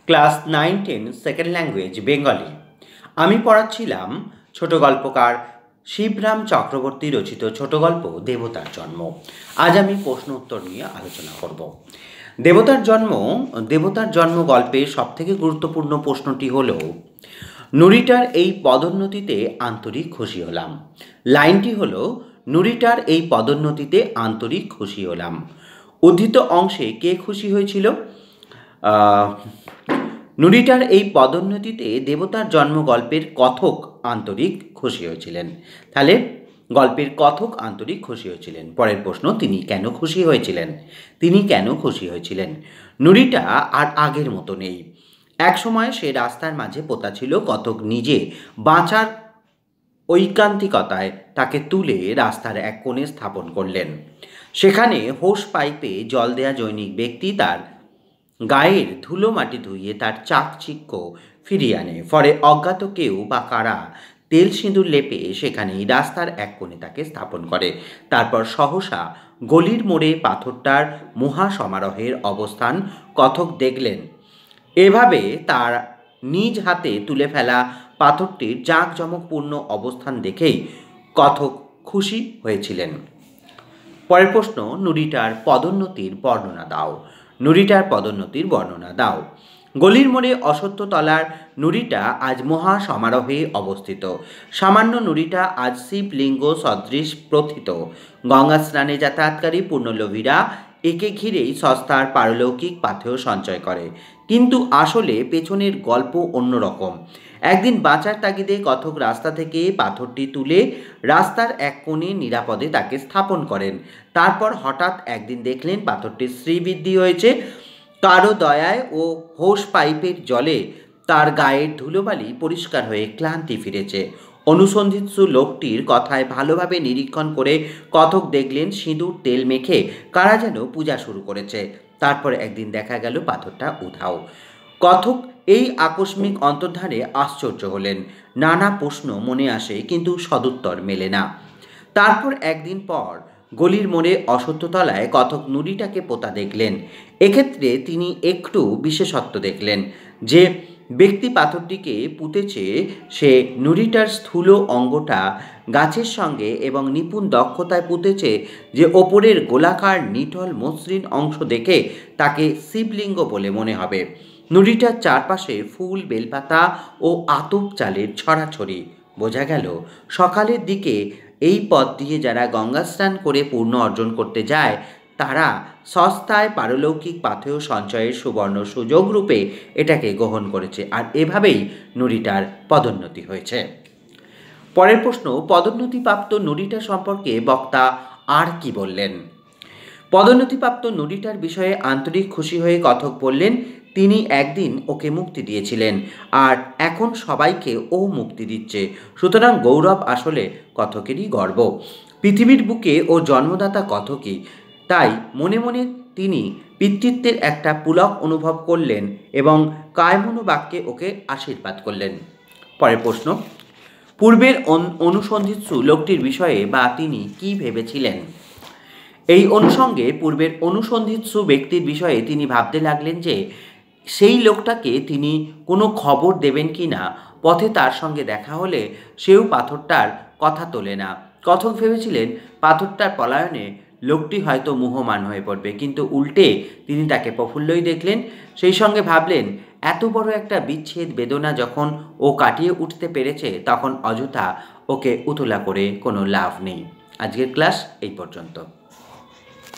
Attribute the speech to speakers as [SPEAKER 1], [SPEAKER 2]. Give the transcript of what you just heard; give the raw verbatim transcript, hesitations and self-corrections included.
[SPEAKER 1] Class nine ten second language Bengali. আমি পড়াচ্ছিলাম ছোট গল্পকার শিবরাম চক্রবর্তী রচিত ছোট গল্প দেবতার জন্ম। আজ আমি প্রশ্ন উত্তর নিয়ে আলোচনা করব। দেবতার জন্ম দেবতার জন্ম গল্পের সবথেকে গুরুত্বপূর্ণ প্রশ্নটি হল, নুরিটার এই পদোন্নতিতে আন্তরিক খুশি হলাম। লাইনটি হল, নুরিটার এই পদোন্নতিতে আন্তরিক খুশি হলাম। উদ্ধৃত অংশে কে খুশি হয়েছিল? নুরিটার এই পদোন্নতিতে দেবতার জন্ম গল্পের কথক আন্তরিক খুশি হয়েছিলেন। তাহলে গল্পের কথক আন্তরিক খুশি হয়েছিলেন। পরের প্রশ্ন, তিনি কেন খুশি হয়েছিলেন? তিনি কেন খুশি হয়েছিলেন? নুরিটা আর আগের মতো নেই। একসময় সে রাস্তার মাঝে পোতা ছিল। কথক নিজে বাঁচার ঐকান্তিকতায় তাকে তুলে রাস্তার এক কোণে স্থাপন করলেন। সেখানে হোস পাইপে জল দেয়া জৈনিক ব্যক্তি তার গায়ের ধুলো মাটি ধুইয়ে তার চাকচিক্য ফিরিয়ে আনে। ফলে অজ্ঞাত কেউ বা কারা তেল সিঁদুর লেপে সেখানেই রাস্তার এক কোণে তাকে স্থাপন করে। তারপর সহসা গলির মোড়ে পাথরটার মহা সমারোহের অবস্থান কথক দেখলেন। এভাবে তার নিজ হাতে তুলে ফেলা পাথরটির জাঁকজমকপূর্ণ অবস্থান দেখেই কথক খুশি হয়েছিলেন। পরের প্রশ্ন, নুরিটার পদোন্নতির বর্ণনা দাও। নুরিটার পদোন্নতির বর্ণনা দাও। গলির মোড়ে অশ্বত্থতলার নুরিটা আজ মহা সমারোহে অবস্থিত। সামান্য নুরিটা আজ শিবলিঙ্গ সদৃশ প্রথিত। গঙ্গা স্নানে যাতায়াতকারী পূর্ণলোভীরা একে ঘিরেই সস্তার পারলৌকিক পাথেয় সঞ্চয় করে। কিন্তু আসলে পেছনের গল্প অন্যরকম। একদিন বাঁচার তাগিদে কথক রাস্তা থেকে পাথরটি তুলে রাস্তার এক কোণে নিরাপদে তাকে স্থাপন করেন। তারপর হঠাৎ একদিন দেখলেন পাথরটির শ্রীবৃদ্ধি হয়েছে। কারো দয়ায় ও হোস পাইপের জলে তার গায়ের ধুলোবালি পরিষ্কার হয়ে ক্লান্তি ফিরেছে। অনুসন্ধিৎসু লোকটির কথায় ভালোভাবে নিরীক্ষণ করে কথক দেখলেন সিঁদুর তেল মেখে কারা যেন পূজা শুরু করেছে। তারপর একদিন দেখা গেল পাথরটা উধাও। কথক এই আকস্মিক অন্তর্ধানে আশ্চর্য হলেন। নানা প্রশ্ন মনে আসে, কিন্তু সদুত্তর মেলে না। তারপর একদিন পর গলির মোড়ে অশ্বত্থতলায় কথক নুরিটাকে পোতা দেখলেন। এক্ষেত্রে তিনি একটু বিশেষত্ব দেখলেন। যে ব্যক্তি পাথরটিকে পুঁতেছে সে নুরিটার স্থূল অঙ্গটা গাছের সঙ্গে এবং নিপুণ দক্ষতায় পুঁতেছে যে ওপরের গোলাকার নিটল মসৃণ অংশ দেখে তাকে শিবলিঙ্গ বলে মনে হবে। নুরিটার চারপাশে ফুল, বেলপাতা ও আতপ চালের ছড়াছড়ি। বোঝা গেল সকালের দিকে এই পথ দিয়ে যারা গঙ্গা স্নান করে পূর্ণ অর্জন করতে যায় তারা সস্তায় পারলৌকিক পাথেয় সঞ্চয়ের সুবর্ণ সুযোগ রূপে এটাকে গ্রহণ করেছে। আর এভাবেই নুরিটার পদোন্নতি হয়েছে। পরের প্রশ্ন, পদোন্নতিপ্রাপ্ত নুরিটা সম্পর্কে বক্তা আর কি বললেন? পদোন্নতিপ্রাপ্ত নুরিটার বিষয়ে আন্তরিক খুশি হয়ে কথক বললেন, তিনি একদিন ওকে মুক্তি দিয়েছিলেন আর এখন সবাইকে ও মুক্তি দিচ্ছে। সুতরাং গৌরব আসলে কথকেরই গর্ব। পৃথিবীর বুকে ও জন্মদাতা কথকই। তাই মনে মনে তিনি পিতৃত্বের একটা পুলক অনুভব করলেন এবং কায়মনোবাক্যে ওকে আশীর্বাদ করলেন। পরের প্রশ্ন, পূর্বের অনুসন্ধিৎসু লোকটির বিষয়ে বা তিনি কি ভেবেছিলেন? এই অনুষঙ্গে পূর্বের অনুসন্ধিৎসু ব্যক্তির বিষয়ে তিনি ভাবতে লাগলেন যে সেই লোকটাকে তিনি কোনো খবর দেবেন কি না। পথে তার সঙ্গে দেখা হলে সেও পাথরটার কথা তোলে না। কথক ভেবেছিলেন পাথরটার পলায়নে লোকটি হয়তো মুহ্যমান হয়ে পড়বে, কিন্তু উল্টে তিনি তাকে প্রফুল্লই দেখলেন। সেই সঙ্গে ভাবলেন, এত বড় একটা বিচ্ছেদ বেদনা যখন ও কাটিয়ে উঠতে পেরেছে তখন অযথা ওকে উতলা করে কোনো লাভ নেই। আজকের ক্লাস এই পর্যন্ত।